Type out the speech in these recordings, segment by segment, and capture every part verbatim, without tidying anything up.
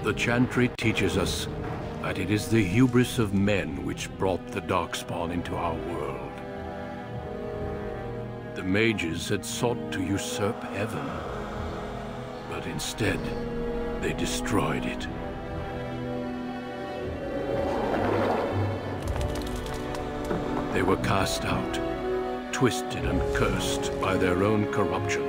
The Chantry teaches us that it is the hubris of men which brought the Darkspawn into our world. The mages had sought to usurp heaven, but instead, they destroyed it. They were cast out, twisted and cursed by their own corruption.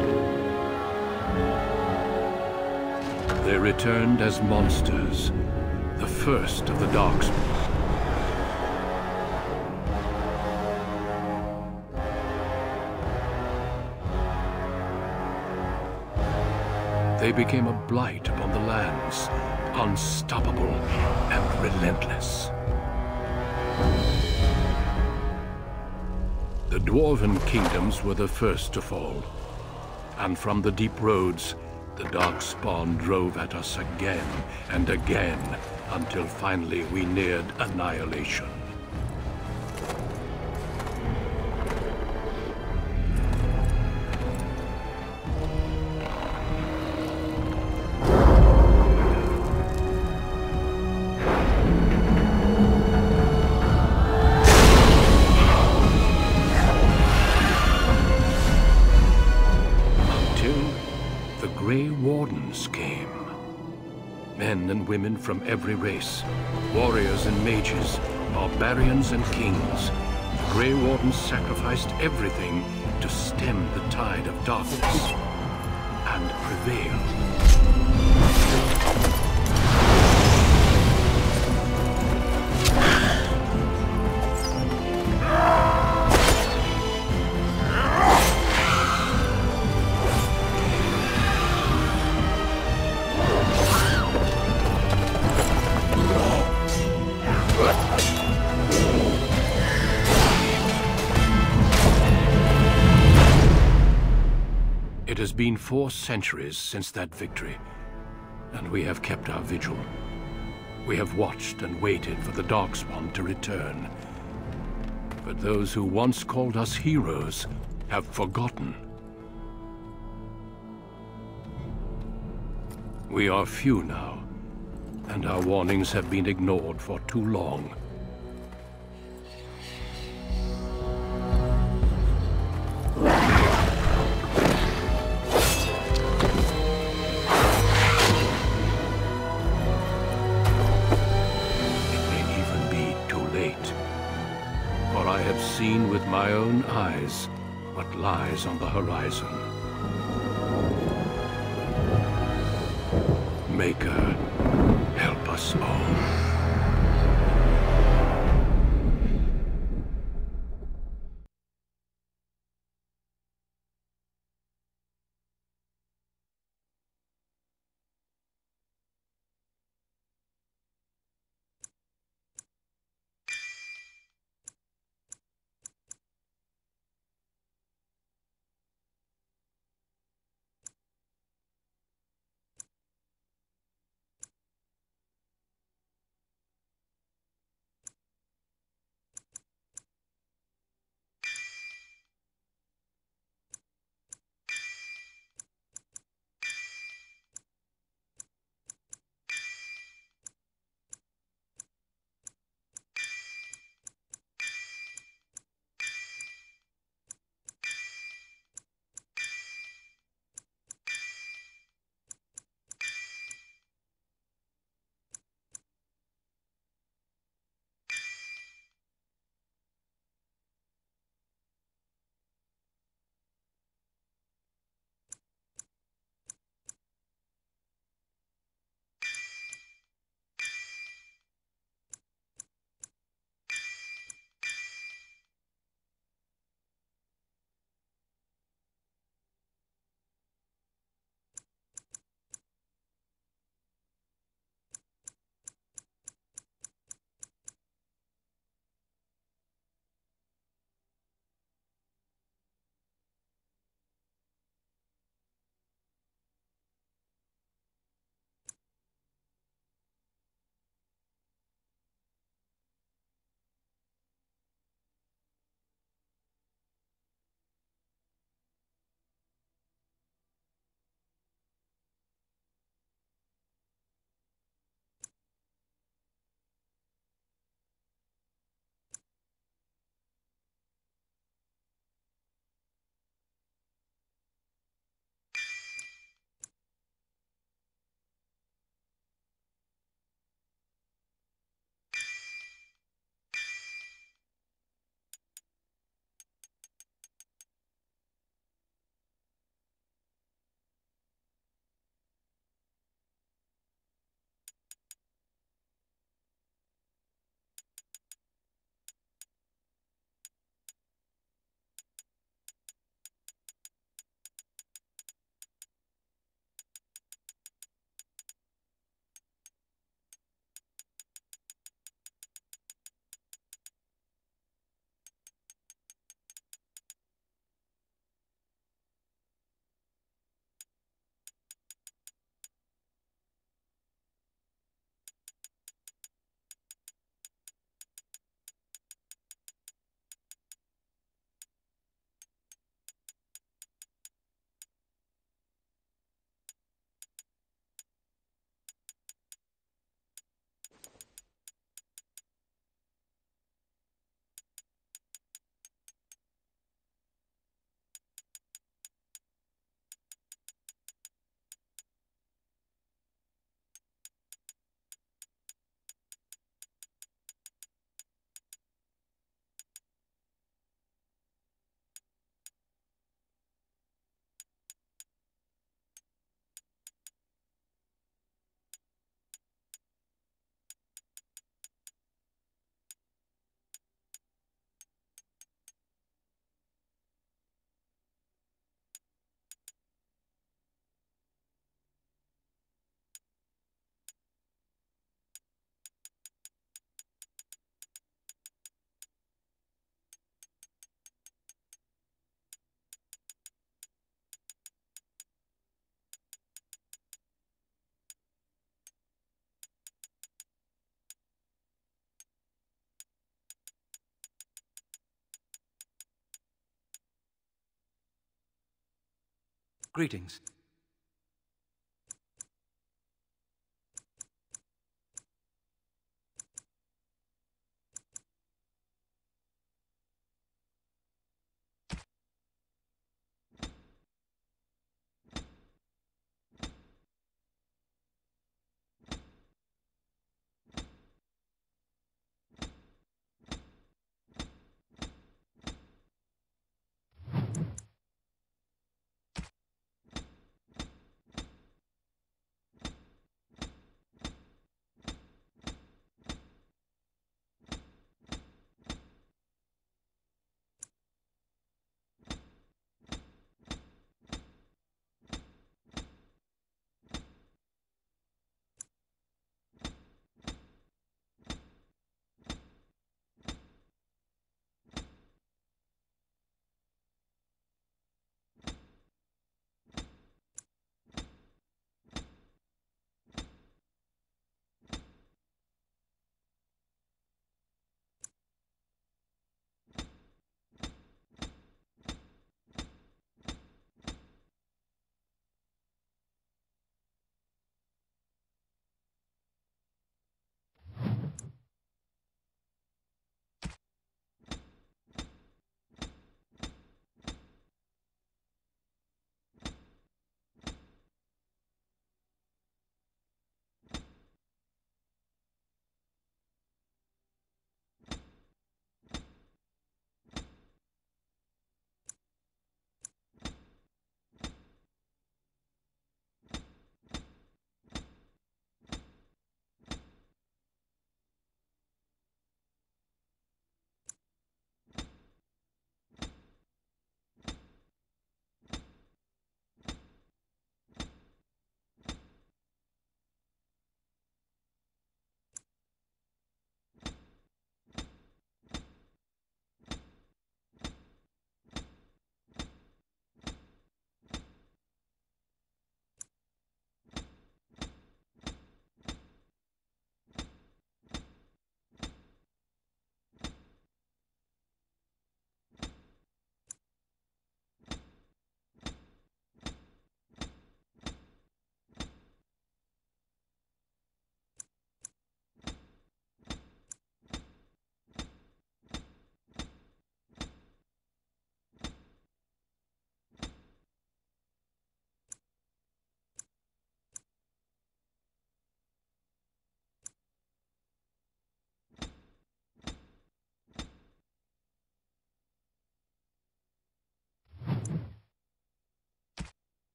They returned as monsters, the first of the Darkspawn. They became a blight upon the lands, unstoppable and relentless. The Dwarven kingdoms were the first to fall, and from the deep roads, the Darkspawn drove at us again and again, until finally we neared annihilation. Men and women from every race, warriors and mages, barbarians and kings. The Grey Wardens sacrificed everything to stem the tide of darkness and prevailed. It has been four centuries since that victory, and we have kept our vigil. We have watched and waited for the Darkspawn to return. But those who once called us heroes have forgotten. We are few now, and our warnings have been ignored for too long. Seen with my own eyes what lies on the horizon. Maker, help us all. Greetings.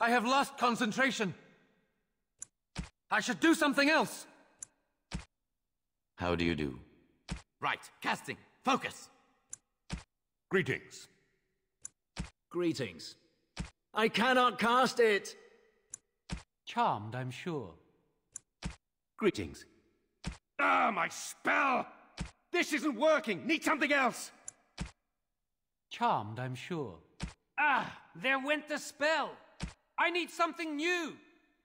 I have lost concentration. I should do something else. How do you do? Right, casting. Focus. Greetings. Greetings. I cannot cast it! Charmed, I'm sure. Greetings. Ah, my spell! This isn't working! Need something else! Charmed, I'm sure. Ah, there went the spell! I need something new!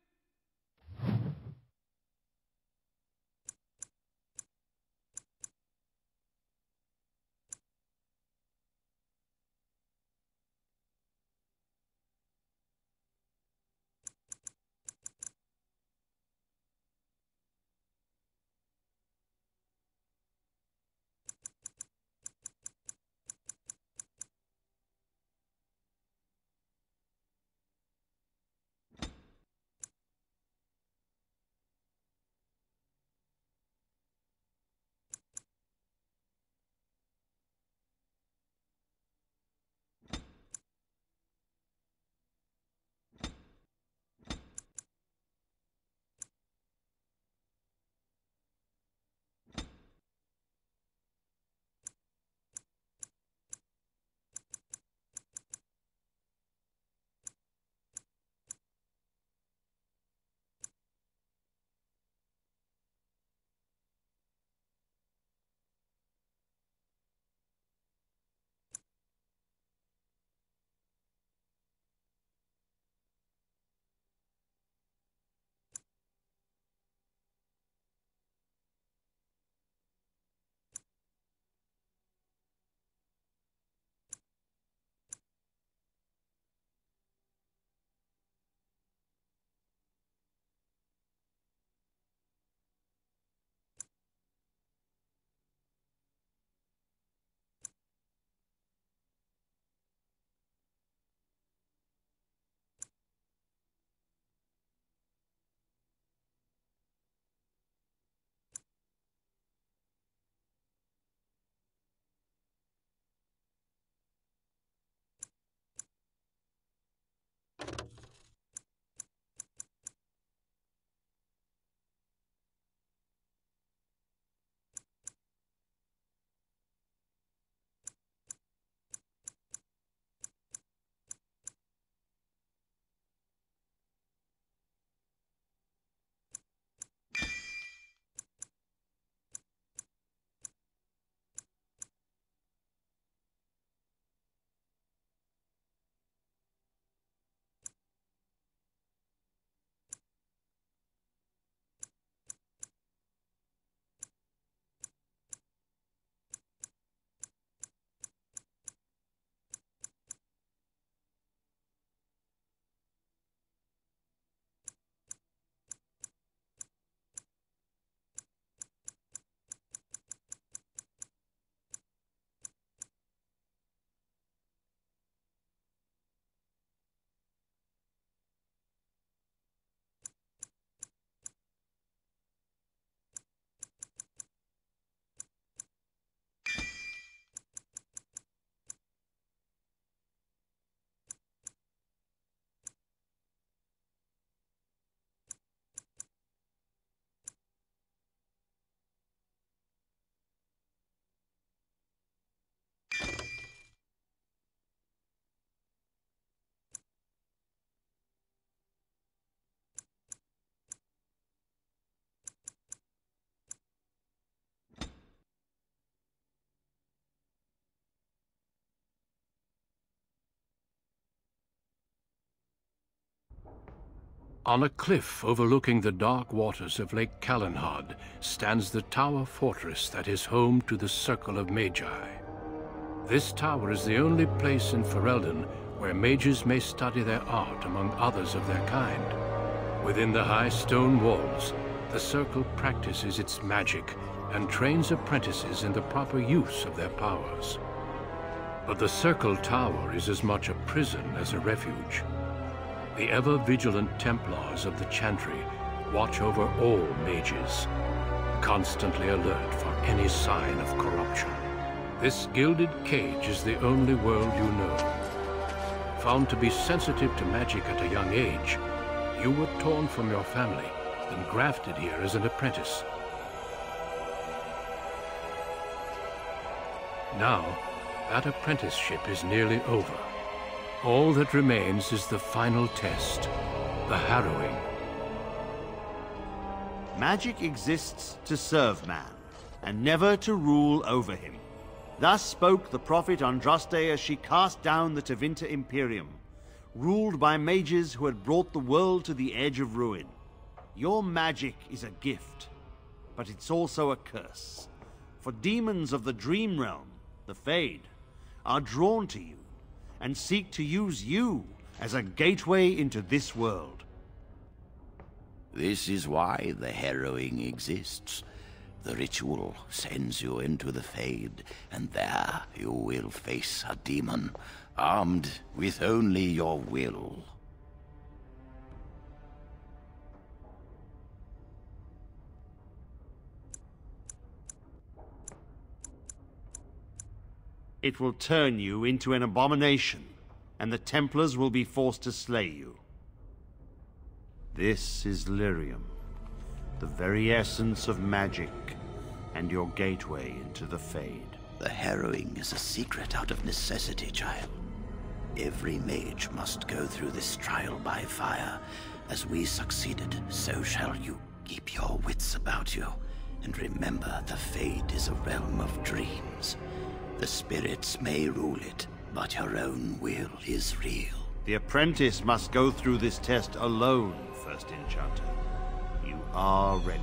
On a cliff overlooking the dark waters of Lake Calenhad stands the tower fortress that is home to the Circle of Magi. This tower is the only place in Ferelden where mages may study their art among others of their kind. Within the high stone walls, the Circle practices its magic and trains apprentices in the proper use of their powers. But the Circle Tower is as much a prison as a refuge. The ever-vigilant Templars of the Chantry watch over all mages, constantly alert for any sign of corruption. This gilded cage is the only world you know. Found to be sensitive to magic at a young age, you were torn from your family and grafted here as an apprentice. Now, that apprenticeship is nearly over. All that remains is the final test, the harrowing. Magic exists to serve man, and never to rule over him. Thus spoke the prophet Andraste as she cast down the Tevinter Imperium, ruled by mages who had brought the world to the edge of ruin. Your magic is a gift, but it's also a curse. For demons of the Dream Realm, the Fade, are drawn to you, and seek to use you as a gateway into this world. This is why the harrowing exists. The ritual sends you into the Fade, and there you will face a demon, armed with only your will. It will turn you into an abomination, and the Templars will be forced to slay you. This is Lyrium, the very essence of magic, and your gateway into the Fade. The harrowing is a secret out of necessity, child. Every mage must go through this trial by fire. As we succeeded, so shall you. Keep your wits about you, and remember the Fade is a realm of dreams. The spirits may rule it, but your own will is real. The apprentice must go through this test alone, First Enchanter. You are ready.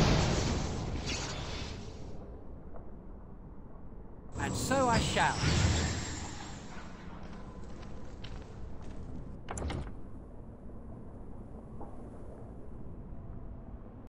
So I shall.